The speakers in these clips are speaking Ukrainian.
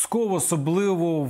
Псков особливо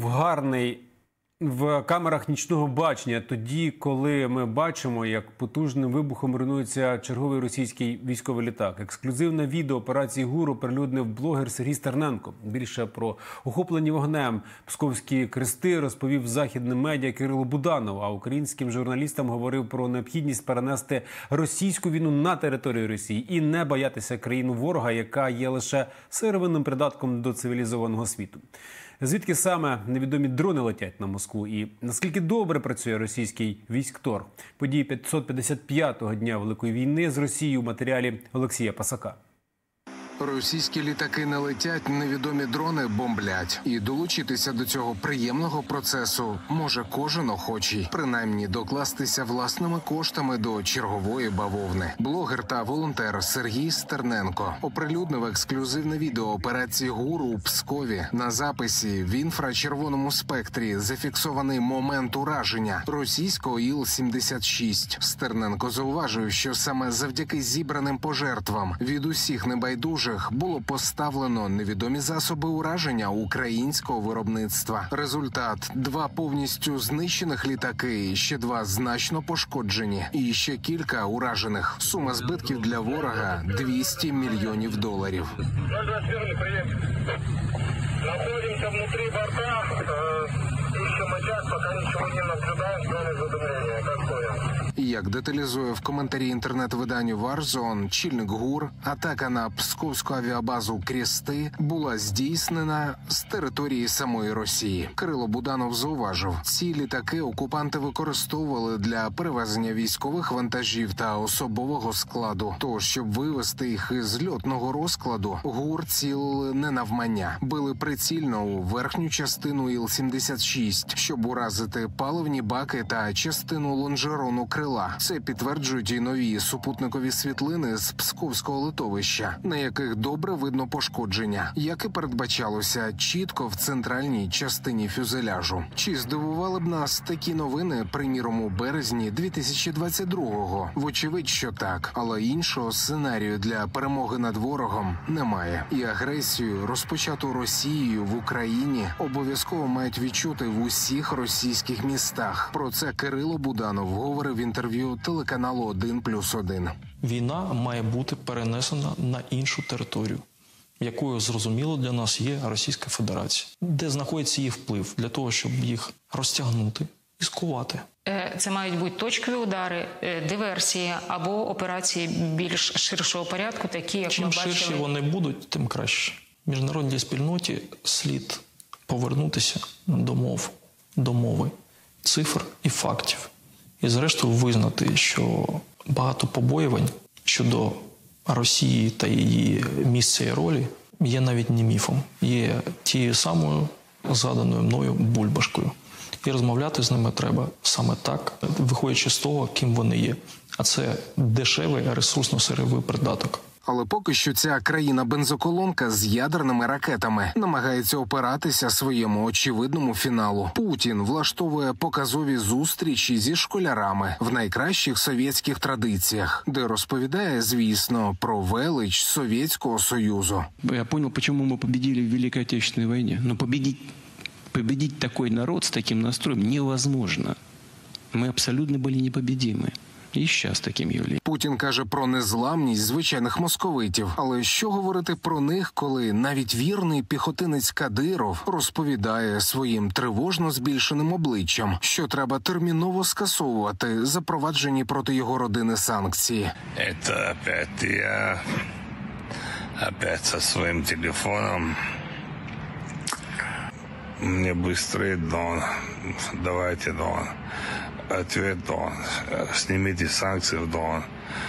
в камерах нічного бачення, тоді, коли ми бачимо, як потужним вибухом руйнується черговий російський військовий літак. Ексклюзивне відео операції ГУР оприлюднив блогер Сергій Стерненко. Більше про охоплені вогнем псковські крести розповів західним медіа Кирило Буданов, а українським журналістам говорив про необхідність перенести російську війну на територію Росії і не боятися країну ворога, яка є лише сировинним придатком до цивілізованого світу. Звідки саме невідомі дрони летять на Москву і наскільки добре працює російський військтор? Події 555-го дня Великої війни з Росією у матеріалі Олексія Пасака. Російські літаки не летять, невідомі дрони бомблять. І долучитися до цього приємного процесу може кожен охочий. Принаймні докластися власними коштами до чергової бавовни. Блогер та волонтер Сергій Стерненко оприлюднив ексклюзивне відео операції ГУР у Пскові. На записі в інфрачервоному спектрі зафіксований момент ураження російського Іл-76. Стерненко зауважив, що саме завдяки зібраним пожертвам від усіх небайдужих було поставлено невідомі засоби ураження українського виробництва. Результат – 2 повністю знищених літаки, ще 2 значно пошкоджені і ще кілька уражених. Сума збитків для ворога – $200 мільйонів. Находимся внутри борта, ищем очаг, пока ничего не наблюдаем, зоны задымления. Какое? Як деталізує в коментарі інтернет-виданню Warzone чільник ГУР, атака на псковську авіабазу «Крести» була здійснена з території самої Росії. Кирило Буданов зауважив, ці літаки окупанти використовували для перевезення військових вантажів та особового складу. Тож, щоб вивести їх із льотного розкладу, ГУР цілили не навмання. Били прицільно у верхню частину Іл-76, щоб уразити паливні баки та частину лонжерону крила. Це підтверджують і нові супутникові світлини з Псковського литовища, на яких добре видно пошкодження, як і передбачалося чітко в центральній частині фюзеляжу. Чи здивували б нас такі новини, приміром, у березні 2022-го? Вочевидь, що так. Але іншого сценарію для перемоги над ворогом немає. І агресію, розпочату Росією в Україні, обов'язково мають відчути в усіх російських містах. Про це Кирило Буданов говорив в інтерв'ю телеканалу «1+1». Війна має бути перенесена на іншу територію, якою, зрозуміло, для нас є Російська Федерація, де знаходиться її вплив для того, щоб їх розтягнути і скувати. Це мають бути точкові удари, диверсії або операції більш ширшого порядку, такі, як ми бачили. Чим ширші вони будуть, тим краще. Міжнародній спільноті слід повернутися до мови, цифр і фактів. І зрештою визнати, що багато побоювань щодо Росії та її місця і ролі є навіть не міфом, є тією самою згаданою мною бульбашкою. І розмовляти з ними треба саме так, виходячи з того, ким вони є. А це дешевий ресурсно-сировий придаток. Але поки що ця країна-бензоколонка з ядерними ракетами намагається опиратися своєму очевидному фіналу. Путін влаштовує показові зустрічі зі школярами в найкращих совєтських традиціях, де розповідає, звісно, про велич Совєтського Союзу. Я понял, чому ми победили в Великій Отечественній війні. Ну, победить такой народ з таким настроєм невозможно. Ми абсолютно були непобедимі. І зараз таким являється. Путін каже про незламність звичайних московитів. Але що говорити про них, коли навіть вірний піхотинець Кадиров розповідає своїм тривожно збільшеним обличчям, що треба терміново скасовувати запроваджені проти його родини санкції. Это опять я. Опять со своим телефоном. Мне быстрый Дон. Давайте, Дон. Ответ Дон. Снимите санкции, Дон.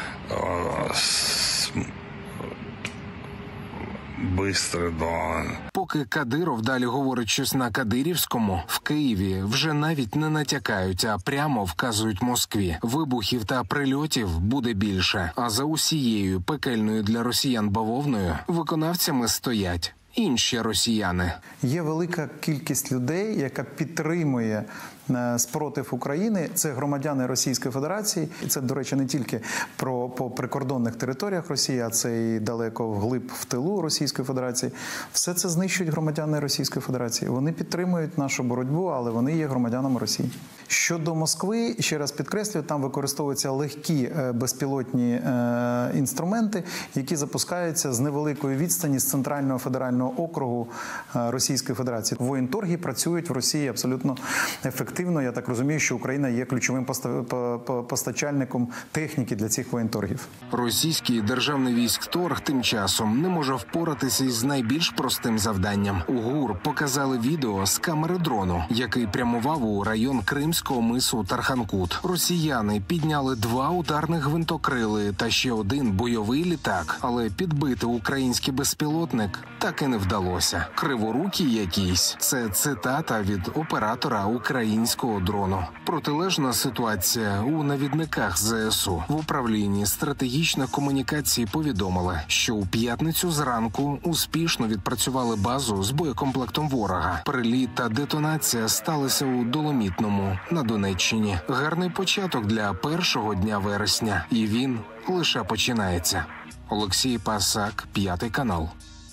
Быстро, Дон. Поки Кадиров далі говорить щось на кадирівському, в Києві вже навіть не натякають, а прямо вказують Москві. Вибухів та прильотів буде більше. А за усією пекельною для росіян бавовною виконавцями стоять інші росіяни. Є велика кількість людей, яка підтримує спротив України – це громадяни Російської Федерації. І це, до речі, не тільки по прикордонних територіях Росії, а це і далеко вглиб в тилу Російської Федерації. Все це знищують громадяни Російської Федерації. Вони підтримують нашу боротьбу, але вони є громадянами Росії. Щодо Москви, ще раз підкреслюю, там використовуються легкі безпілотні інструменти, які запускаються з невеликої відстані з Центрального федерального округу Російської Федерації. Воєнторги працюють в Росії абсолютно ефективно. Я так розумію, що Україна є ключовим постачальником техніки для цих воєнторгів. Російський державний військторг тим часом не може впоратися із найбільш простим завданням. У ГУР показали відео з камери дрону, який прямував у район Кримського мису Тарханкут. Росіяни підняли 2 ударних гвинтокрили та ще 1 бойовий літак, але підбити український безпілотник так і не вдалося. Криворукі якісь – це цитата від оператора українського дрону. Протилежна ситуація у навідниках ЗСУ. В управлінні стратегічних комунікацій повідомили, що у п'ятницю зранку успішно відпрацювали базу з боєкомплектом ворога. Приліт та детонація сталися у Доломітному на Донеччині. Гарний початок для першого дня вересня. І він лише починається. Олексій Пасак, 5 канал.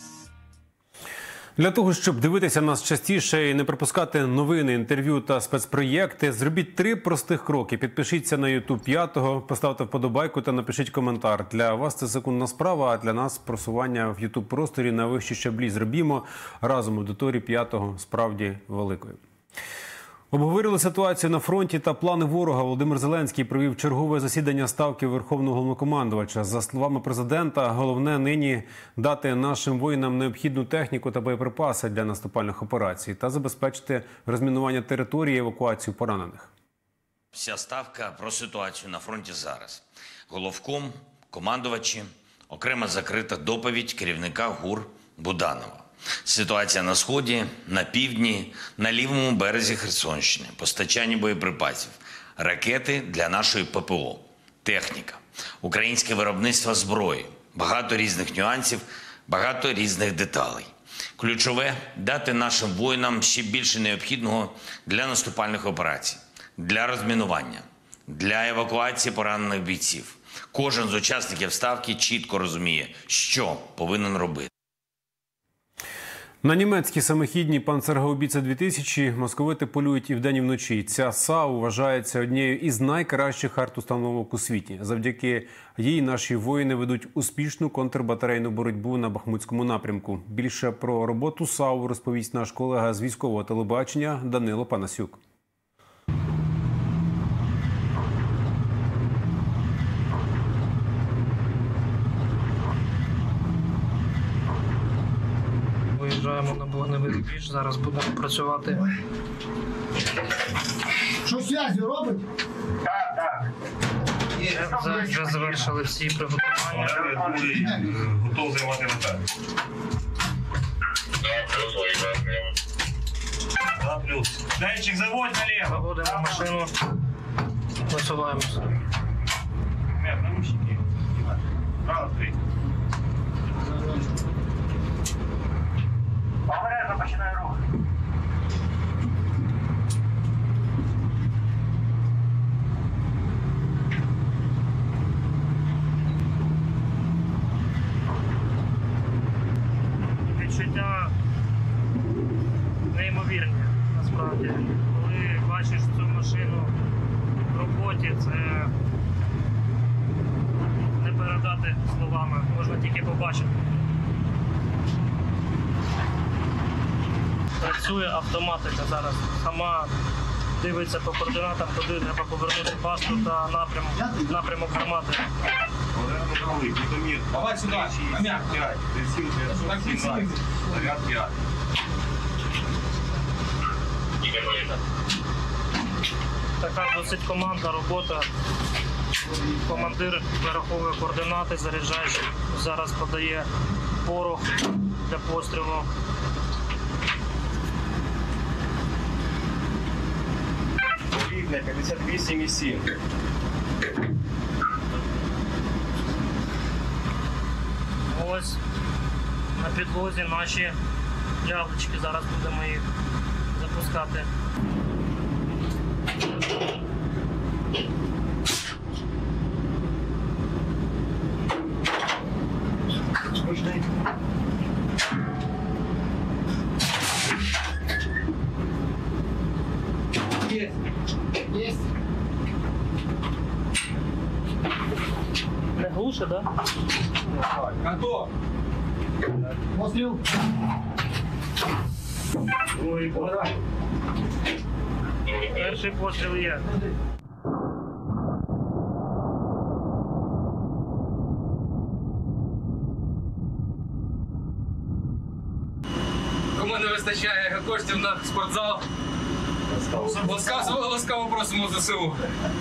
Для того, щоб дивитися нас частіше і не пропускати новини, інтерв'ю та спецпроєкти, зробіть 3 простих кроки. Підпишіться на YouTube 5, поставте вподобайку та напишіть коментар. Для вас це секундна справа, а для нас просування в YouTube-просторі на вищі щаблі. Зробімо разом аудиторії 5 справді великою. Обговорили ситуацію на фронті та плани ворога. Володимир Зеленський провів чергове засідання Ставки Верховного Головнокомандувача. За словами президента, головне нині дати нашим воїнам необхідну техніку та боєприпаси для наступальних операцій та забезпечити розмінування території і евакуацію поранених. Вся ставка про ситуацію на фронті зараз. Головком, командувачі, окрема закрита доповідь керівника ГУР Буданова. Ситуація на Сході, на півдні, на лівому березі Херсонщини, постачання боєприпасів, ракети для нашої ППО, техніка, українське виробництво зброї, багато різних нюансів, багато різних деталей. Ключове – дати нашим воїнам ще більше необхідного для наступальних операцій, для розмінування, для евакуації поранених бійців. Кожен з учасників ставки чітко розуміє, що повинен робити. На німецькі самохідні Панцергаубіце 2000 московити полюють і вдень, і вночі. Ця САУ вважається однією із найкращих артустановок у світі. Завдяки їй наші воїни ведуть успішну контрбатарейну боротьбу на Бахмутському напрямку. Більше про роботу САУ розповість наш колега з військового телебачення Данило Панасюк. Виїжджаємо на вогневий рубіж, зараз будемо працювати. Що зв'язі робить? Так. Вже завершили всі приготування. Готов займати вантаж. Да, плюс. Дайчик, заводь налево. Заводимо машину, насуваємося. Право, три. Обережно починає рух. Відчуття неймовірні, насправді. Коли бачиш цю машину в роботі, це не передати словами, можна тільки побачити. Працює автоматика зараз. Сама дивиться по координатам, куди треба повернути пасту та напрямок гармати. Давай сюди. Ам'як. 5. Заряд 5. Така досить командна робота. Командир вираховує координати, заряджаючи. Зараз подає порох для пострілу. Рівня 58,7. Ось на підлозі наші яблучки. Зараз будемо їх запускати. Не глуше, да? Готов. Постріл. Другий постріл. Перший постріл є. Кому не вистачає коштів на спортзал, ласкаво просимо ЗСУ.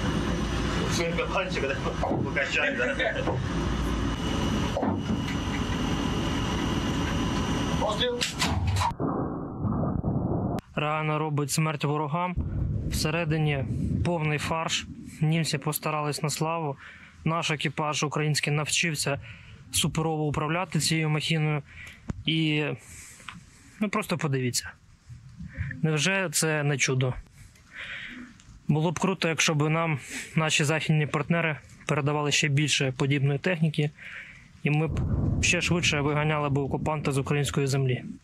Реально робить смерть ворогам. Всередині повний фарш. Німці постарались на славу. Наш екіпаж український навчився суперово управляти цією махіною. І просто подивіться. Невже це не чудо? Було б круто, якщо б нам наші західні партнери передавали ще більше подібної техніки, і ми б ще швидше виганяли б окупанта з української землі.